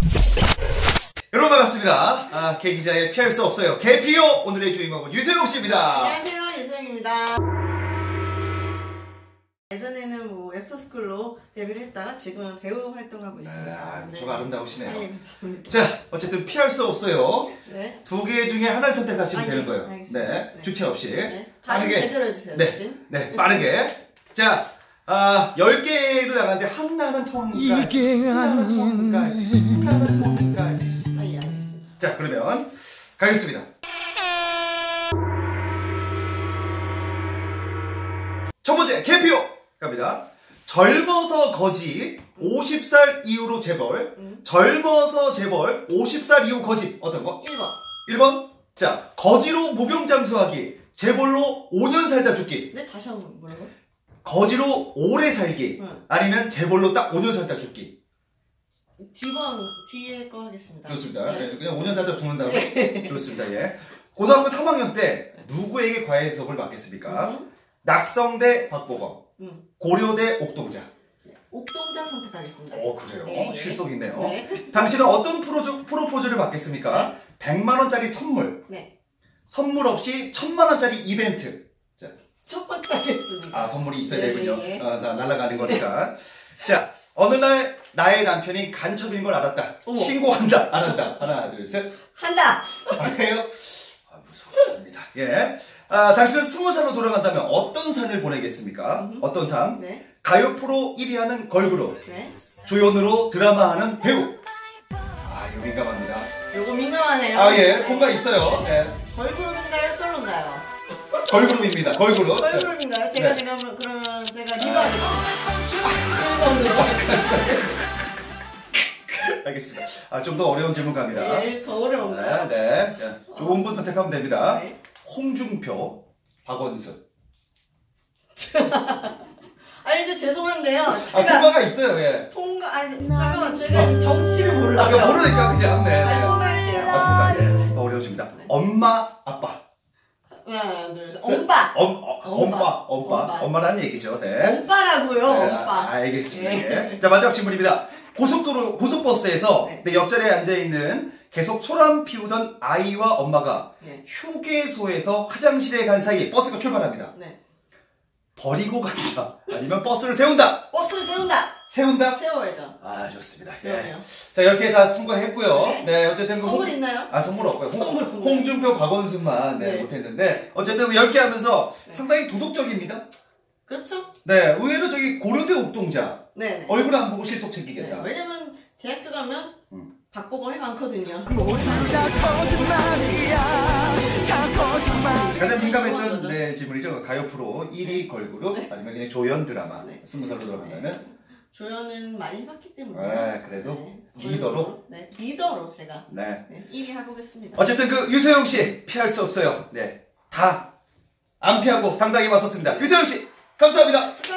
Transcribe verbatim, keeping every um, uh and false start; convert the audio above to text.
여러분 반갑습니다. 아, 개 기자의 피할 수 없어요. 개피오 오늘의 주인공은 유세용 씨입니다. 안녕하세요, 유세용입니다. 예전에는 뭐 애프터스쿨로 데뷔를 했다가 지금은 배우 활동하고 있습니다. 네, 좀 네. 아름다우시네요. 아, 예, 감사합니다. 자, 어쨌든 피할 수 없어요. 네. 두 개 중에 하나를 선택하시면 아, 되는 예, 거예요. 알겠습니다. 네, 네. 주체 없이. 네. 빠르게 제대로 해주세요. 네, 대신. 네, 빠르게. 자, 아, 열 개를 나갔는데 하나는 통과. 이게 아닌데. 하나는 통과. 아, 예, 알겠습니다. 자, 그러면 가겠습니다. 첫 번째 개피오 갑니다. 젊어서 거지 오십 살 이후로 재벌. 음. 젊어서 재벌 오십 살 이후 거지. 어떤 거? 일 번. 일 번. 자, 거지로 무병장수하기. 재벌로 오 년 살다 죽기. 네, 다시 한번 뭐라고? 거지로 오래 살기. 응. 아니면 재벌로 딱 오 년 살다 죽기. D번, 뒤에 거 하겠습니다. 좋습니다. 네. 네, 그냥 오 년 살다 죽는다고. 좋습니다. 예. 고등학교 삼 학년 때 누구에게 과외 수업을 받겠습니까? 음. 낙성대 박보검, 음. 고려대 옥동자. 옥동자 선택하겠습니다. 어, 그래요? 네. 실속이네요. 네. 당신은 어떤 프로, 프로포즈를 받겠습니까? 백만 원짜리 선물, 네. 선물 없이 천만 원짜리 이벤트. 자, 첫 번째 하겠습니다. 아, 선물이 있어야 네, 되군요. 네. 아, 자, 날아가는 거니까. 자, 어느 날 나의 남편이 간첩인 걸 알았다. 어머. 신고한다. 안 한다. 하나, 둘, 셋. 한다! 아, 해요? 아, 무서웠습니다. 예. 아, 당신은 스무 살로 돌아간다면 어떤 삶을 보내겠습니까? 음. 어떤 삶? 네. 가요 프로 일 위 하는 걸그룹. 네. 조연으로 드라마 하는 배우. 아, 이거 민감합니다. 요거 민감하네요. 아, 예. 통과 있어요. 예. 걸그룹인가요? 솔로인가요? 걸그룹입니다. 걸그룹. 걸그룹인가요? 제가 네. 그러면, 그러면 제가 리더 하겠습니다. 알겠습니다. 아, 좀 더 어려운 질문 갑니다. 네, 더 어려운가요? 네, 네. 자, 좋은 분 선택하면 됩니다. 네. 홍준표, 박원순. 아, 이제 죄송한데요. 아, 제가 통과가 있어요. 예. 통과, 아니, 잠깐만, 제가 이 정치를 몰라요. 아, 그냥 모르니까 그냥. 네. 아니, 네. 통과할게요. 아, 통과. 예. 더 어려워집니다. 네. 엄마, 아빠. 하나, 둘, 셋. 엄빠! 엄, 어, 엄마, 엄마. 엄마. 엄마. 엄마라는 얘기죠. 네. 엄빠라고요, 네, 엄빠. 아, 알겠습니다. 네. 예. 자, 마지막 질문입니다. 고속도로, 고속버스에서 네. 내 옆자리에 앉아있는 계속 소란 피우던 아이와 엄마가 네. 휴게소에서 화장실에 간 사이에 버스가 출발합니다. 네. 버리고 간다. 아니면 버스를 세운다. 버스를 세운다! 세운다. 세워야죠. 아, 좋습니다. 예. 그럼요. 자, 이렇게 다 통과했고요. 네. 네, 어쨌든 그 선물 홍- 있나요? 아, 선물 없고요. 홍, 선물 없나요? 홍준표, 박원순만 네, 네. 못했는데 어쨌든 열 개 하면서 네. 상당히 도덕적입니다. 그렇죠? 네, 의외로 저기 고려대 옥동자 네. 네. 얼굴 안 보고 실속 네. 챙기겠다. 왜냐면 대학교 가면 음. 박보검이 많거든요. 가장 민감했던 거죠. 네, 질문이죠. 가요 프로 일 위 걸그룹 네. 아니면 그냥 조연 드라마 네. 스무 살로 들어간다면 조연은 많이 해봤기 때문에. 네, 그래도 리더로? 네, 리더로 제가 네. 네, 일 위 해보겠습니다. 어쨌든 그 유세용 씨 피할 수 없어요. 네, 다 안 피하고 당당히 왔었습니다. 유세용 씨 감사합니다.